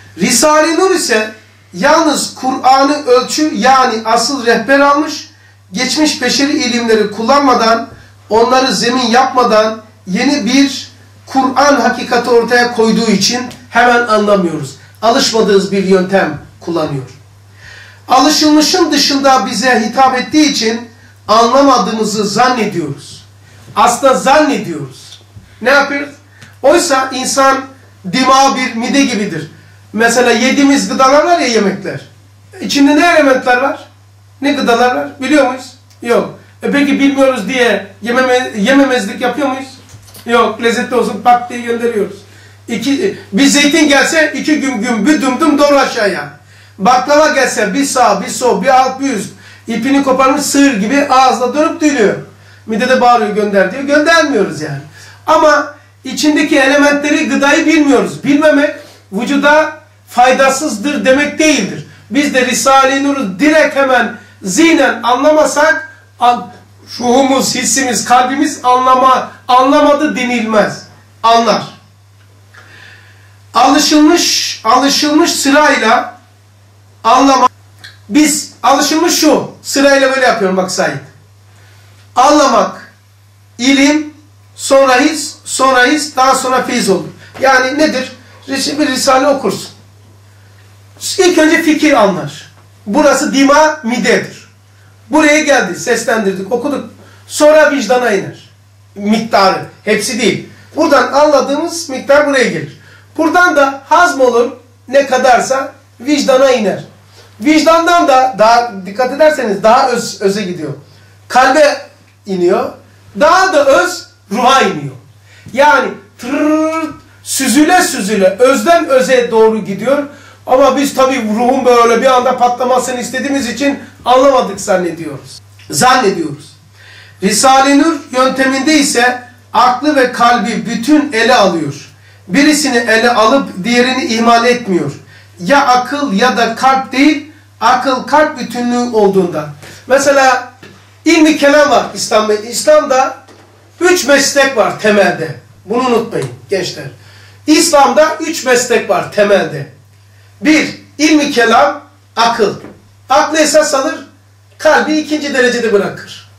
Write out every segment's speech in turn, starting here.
Risale-i Nur ise yalnız Kur'an'ı ölçü yani asıl rehber almış, geçmiş beşeri ilimleri kullanmadan, onları zemin yapmadan yeni bir Kur'an hakikati ortaya koyduğu için hemen anlamıyoruz. Alışmadığımız bir yöntem kullanıyor. Alışılmışın dışında bize hitap ettiği için anlamadığımızı zannediyoruz. Aslında zannediyoruz. Ne yapıyoruz? Oysa insan dimağı bir mide gibidir. Mesela yediğimiz gıdalar var ya, yemekler. İçinde ne elementler var? Ne gıdalar var? Biliyor muyuz? Yok. Peki bilmiyoruz diye yememezlik yapıyor muyuz? Yok. Lezzetli olsun pak diye gönderiyoruz. Bir zeytin gelse 2 gün bir dümdüm doğru aşağıya. Baklava gelse bir sağ bir sol bir alt bir üst. İpini koparmış sığır gibi ağızla dönüp dönüyor. Midede bağırıyor gönder diyor. Göndermiyoruz yani. Ama içindeki elementleri, gıdayı bilmiyoruz. Bilmemek vücuda faydasızdır demek değildir. Biz de Risale-i Nur'u direkt hemen zihnen anlamasak, şuhumuz, hissimiz, kalbimiz anlamadı denilmez. Anlar. Alışılmış sırayla anlamak. Biz alışılmış şu. Sırayla böyle yapıyorum bak Said. Anlamak, ilim, sonra his, daha sonra feyiz olur. Yani nedir? Bir risale okursun. İlk önce fikir anlar. Burası dima, midedir. Buraya geldi, seslendirdik, okuduk. Sonra vicdana iner. Miktarı, hepsi değil. Buradan anladığımız miktar buraya gelir. Buradan da hazm olur, ne kadarsa vicdana iner. Vicdandan da daha dikkat ederseniz daha öze gidiyor. Kalbe iniyor. Daha da ruha iniyor. Yani süzüle özden öze doğru gidiyor. Ama biz tabii ruhun böyle bir anda patlamasını istediğimiz için anlamadık zannediyoruz. Risale-i Nur yönteminde ise aklı ve kalbi bütün ele alıyor. Birisini ele alıp diğerini ihmal etmiyor. Ya akıl ya da kalp değil, akıl kalp bütünlüğü olduğunda. Mesela ilmi kelam var İslam'da. İslam'da 3 meslek var temelde. Bunu unutmayın gençler. İslam'da 3 meslek var temelde. 1. İlmi kelam, akıl. Aklı esas alır, kalbi 2. derecede bırakır.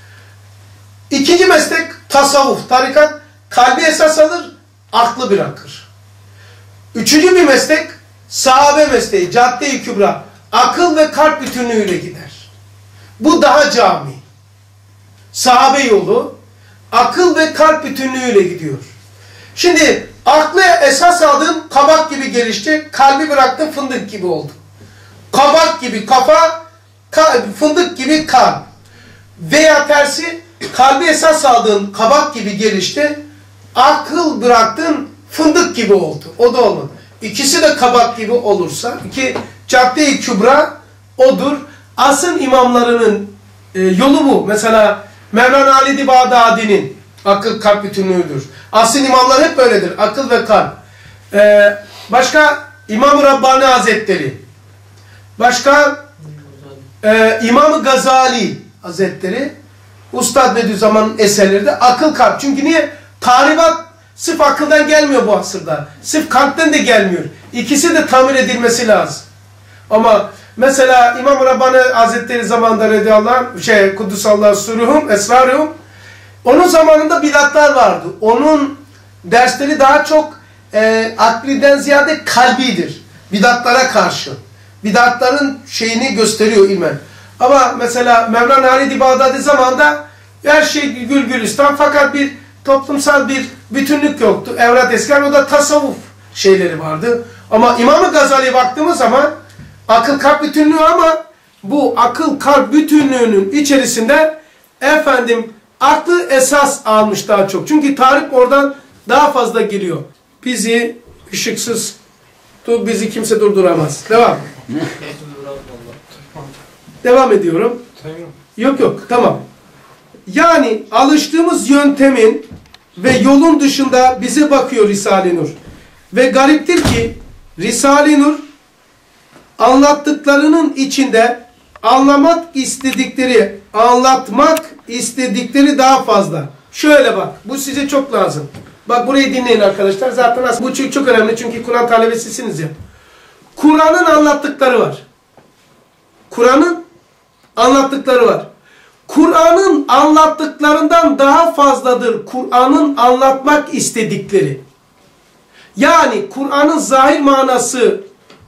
2. meslek tasavvuf, tarikat. Kalbi esas alır, aklı bırakır. 3. bir meslek sahabe mesleği, cadde-i kübra. Akıl ve kalp bütünlüğüyle gider. Bu daha cami. Sahabe yolu, akıl ve kalp bütünlüğüyle gidiyor. Şimdi aklı esas aldın, kabak gibi gelişti, kalbi bıraktın, fındık gibi oldu. Kabak gibi kafa, fındık gibi kalp. Veya tersi, kalbi esas aldın, kabak gibi gelişti, akıl bıraktın, fındık gibi oldu. O da olmadı. İkisi de kabak gibi olursa, cadde-i kübra odur. Asıl imamlarının yolu bu. Mesela Mevlana Ali Bağdadi'nin akıl kalp bütünlüğüdür. Asıl imamlar hep böyledir. Akıl ve kalp. Başka İmam-ı Rabbani Hazretleri. Başka İmam-ı Gazali Hazretleri. Ustad Bediüzzaman'ın eserleri de akıl kalp. Çünkü niye? Tahribat sırf akıldan gelmiyor bu asırda. Sırf kalpten de gelmiyor. İkisi de tamir edilmesi lazım. Ama mesela İmam-ı Rabbani Hazretleri zamanında radıyallahu anh, Kudüsallahu suruhum, esraruhum, onun zamanında bidatlar vardı. Onun dersleri daha çok akliden ziyade kalbidir. Bidatlara karşı. Bidatların şeyini gösteriyor ilmen. Ama mesela Mevlana Ali Bağdadi zamanında her şey gül gülistan, fakat bir toplumsal bir bütünlük yoktu. Evrat Eskar, o da tasavvuf şeyleri vardı. Ama İmam-ı Gazali'ye baktığımız zaman akıl kalp bütünlüğü, ama bu akıl kalp bütünlüğünün içerisinde aklı esas almış daha çok. Çünkü tarih oradan daha fazla giriyor. Bizi ışıksız, bizi kimse durduramaz. Devam. Devam ediyorum. Yok tamam. Yani alıştığımız yöntemin ve yolun dışında bize bakıyor Risale-i Nur. Ve gariptir ki Risale-i Nur anlattıklarının içinde anlatmak istedikleri daha fazla. Şöyle bak, bu size çok lazım. Bak burayı dinleyin arkadaşlar. Zaten bu çok önemli, çünkü Kur'an talebesisiniz ya. Kur'an'ın anlattıkları var. Kur'an'ın anlattıkları var. Kur'an'ın anlattıklarından daha fazladır Kur'an'ın anlatmak istedikleri. Yani Kur'an'ın zahir manası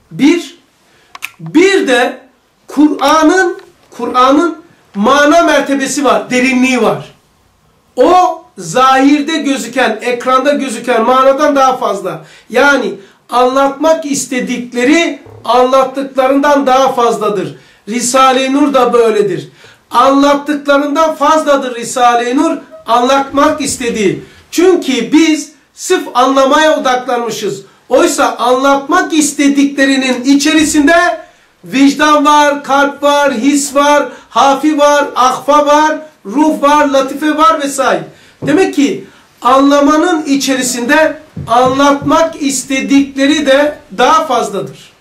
bir de Kur'an'ın mana mertebesi var, derinliği var. O zahirde gözüken, ekranda gözüken manadan daha fazla. Yani anlatmak istedikleri anlattıklarından daha fazladır. Risale-i Nur da böyledir. Anlattıklarından fazladır Risale-i Nur anlatmak istediği. Çünkü biz sırf anlamaya odaklanmışız. Oysa anlatmak istediklerinin içerisinde vicdan var, kalp var, his var, hafi var, ahfa var, ruh var, latife var vesaire. Demek ki anlamanın içerisinde anlatmak istedikleri de daha fazladır.